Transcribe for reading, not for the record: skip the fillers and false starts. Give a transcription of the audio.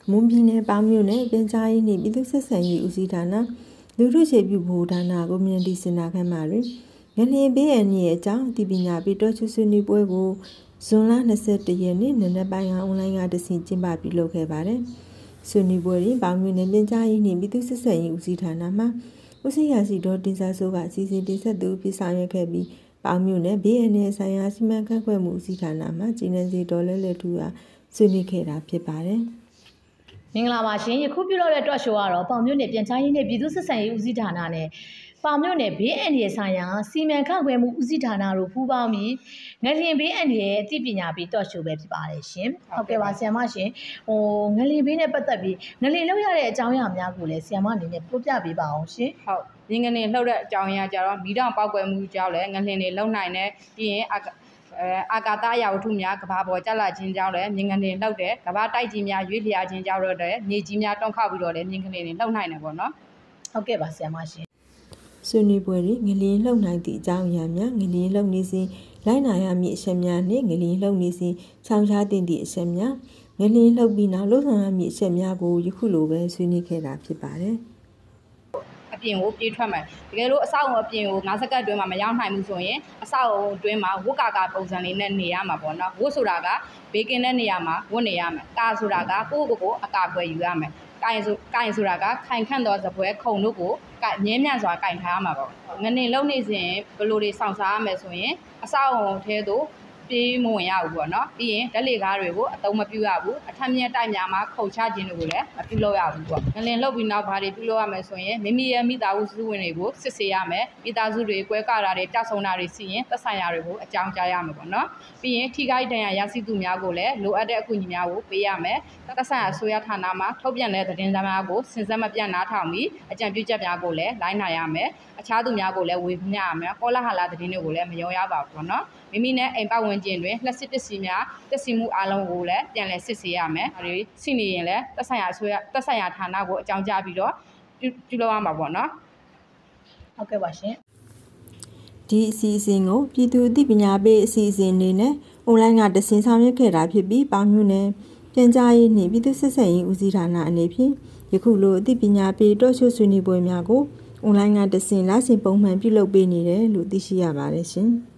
မွန်ပြည်နယ်ပေါင်းမြို့နယ်ပြန်ကြားရေးနှင့်ပြည်သူ့ဆက်ဆံရေးဦးစီးဌာနလူထုအခြေပြုဗဟိုဌာနကွန်မြူနတီစင်တာခန်းမှာတွင်ငလျင်ဘေးအန္တရာယ်အကြောင်းအသိပညာပေးတော်ချူဆွေးနွေးပွဲကိုဇွန်လ21ရက်နေ့နံနက်ပိုင်းကအွန်လိုင်းကတဆင့်ကျင်းပပြုလုပ်ခဲ့ပါတယ်။ဆွေးနွေးပွဲတွင်ပေါင်းမြို့နယ်ပြန်ကြားရေးနှင့်ပြည်သူ့ဆက်ဆံရေးဦးစီးဌာနမှဦးစီးရာရှိတော်တင်စားစိုးကအစီအစဉ်တင်ဆက်သူဖြစ်ဆောင်ရွက်ခဲ့ပြီးပေါင်းမြို့နယ်ဘေးအန္တရာယ်ဆိုင်ရာစီမံခန့်ခွဲမှုဦးစီးဌာနမှကျင်းနေစီတော်လဲထူကဆွေးနွေးခဲ့တာဖြစ်ပါတယ်။မင်္ဂလာပါရှင်ယခုပြုလုပ်တဲ့တော့ရှိုးကတော့ပေါင်မြို့နယ်ပြန်ကြားရေးနဲ့ပြည်သူ့ဆက်ဆံရေးဦးစီးဌာနနဲ့ပေါင်မြို့နယ်ဘေးအန္တရာယ်ဆိုင်ရာစီမံခန့်ခွဲမှုဦးစီးဌာနတို့ပူးပေါင်းပြီးငလျင်ဘေးအန္တရာယ်အသိပညာပေးတော့ရှိုးပဲဖြစ်ပါတယ်ရှင်။ဟုတ်ကဲ့ပါဆရာမရှင်ငလျင်ဘေးနဲ့ပတ်သက်ပြီးငလျင်လှုပ်ရတဲ့အကြောင်းအရာများကိုလည်းဆရာမအနေနဲ့ပြောပြပေးပါအောင်ရှင်။ဟုတ်ငလျင်လှုပ်တဲ့အကြောင်းအရာကြတော့မီးတောင်ပေါက်ကွယ်မှုကြောင့်လည်းငလျင်တွေလှုပ်နိုင်တယ်ပြီးရင်အာကာသအရာဝတ္ထုများကဘာပေါ်ကျလာခြင်းကြောင့်လည်းမြင်ငလျင်လှုပ်တယ်ကဘာတိုက်ကြီးများရွေ့လျာခြင်းကြောင့်တော့လည်းမြေကြီးများတွန်းခောက်ပြီးတော့လည်းမြင်ငလျင်တွေလှုပ်နိုင်တယ်ပေါ့နော်ဟုတ်ကဲ့ပါဆရာမရှင်ဆွေးနွေးပွဲတွင်ငလျင်လှုပ်နိုင်သည့်အကြောင်းအရာများငလျင်လှုပ်နေစဉ်လိုက်နာရမည့်အချက်များနှင့်ငလျင်လှုပ်နေစဉ်ချောင်းချသင့်သည့်အချက်များငလျင်လှုပ်ပြီးနောက်လှုပ်ဆောင်ရမည့်အချက်များကိုယခုလိုပဲဆွေးနွေးခဲ့တာဖြစ်ပါတယ်အပြင်ကိုပြေးထွက်မယ်တကယ်လို့အဆောက်အုံအပြင်ကို9စက္ကန့်အတွင်းမှာမရောက်နိုင်ဘူးဆိုရင်အဆောက်အုံအတွင်းမှာဝတ်ကာပုံစံလေးနဲ့နေရမှာပေါ့နော်ဝတ်ဆိုတာကဘေးကင်းတဲ့နေရာမှာဝတ်နေရမယ်ကာဆိုတာကကိုယ့်ကိုယ်အကာအကွယ်ယူရမယ်ကိုင်ဆိုတာကခိုင်ခန့်သောစပွဲခုံတို့ကိုမြင်းမြတ်စွာကင်ထားရမှာပေါ့ငလျင်လုံနေစဉ်ဘယ်လိုတွေဆောင်စားရမယ်ဆိုရင်အဆောက်အုံထဲသို့ပြေးမဝင်ရဘူးပေါ့နော်ပြီးရင်ဓာတ်လေကားတွေကိုအသုံးမပြုရဘူးအထက်မြက်တိုက်များမှာခုန်ချခြင်းတွေကိုလည်းမပြုလုပ်ရဘူးပေါ့ငလျင်လှုပ်ပြီးနောက်ဘာတွေပြုလုပ်ရမယ်ဆိုရင်မိမိရဲ့မိသားစုဝင်တွေကိုစစ်ဆေးရမယ်မိသားစုတွေကွဲကားတာတွေပျောက်ဆုံးတာတွေရှိရင်သက်ဆိုင်ရာတွေကိုအကြောင်းကြားရမယ်ပေါ့နော်ပြီးရင်ထိခိုက်ဒဏ်ရာရရှိသူများကိုလည်းလိုအပ်တဲ့အကူအညီများကိုပေးရမယ်သက်ဆိုင်ရာအစိုးရဌာနမှထုတ်ပြန်တဲ့သတင်းစာများကိုစဉ်ဆက်မပြတ်နားထောင်ပြီးအကြံပြုချက်များကိုလည်းလိုက်နာရမယ်အခြားသူများကိုလည်းဝေမျှရမယ်ကောလာဟလသတင်းတွေကိုလည်းမယုံရပါဘူးပေါ့နော်မိမိနဲ့အိမ်ပတ်ဝန်းကျင်တွင်လက်စစ်ပစ္စည်းများတက်စီမှုအလုံးကိုလည်းပြန်လည်စစ်ဆေးရမယ်။ဒါတွေရှိနေရင်လည်းသက်ဆိုင်ရာဌာနကိုအကြောင်းကြားပြီးတော့ပြုလုပ်ရမှာပေါ့နော်။ဟုတ်ကဲ့ပါရှင်။ဒီအစီအစဉ်ကိုပြည်သူ့အသိပညာပေးအစီအစဉ်အနေနဲ့အွန်လိုင်းကတဆင့်ဆောင်ရွက်ခဲ့တာဖြစ်ပြီးပေါင်းမြို့နယ်ပြန်ကြားရေးနှင့်ပြည်သူ့ဆက်ဆံရေးဦးစီးဌာနအနေဖြင့်ယခုလိုအသိပညာပေးတောချို့ဆွေးနွေးပွဲများကိုအွန်လိုင်းကတဆင့်လစဉ်ပုံမှန်ပြုလုပ်ပေးနေတယ်လို့သိရှိရပါတယ်ရှင်။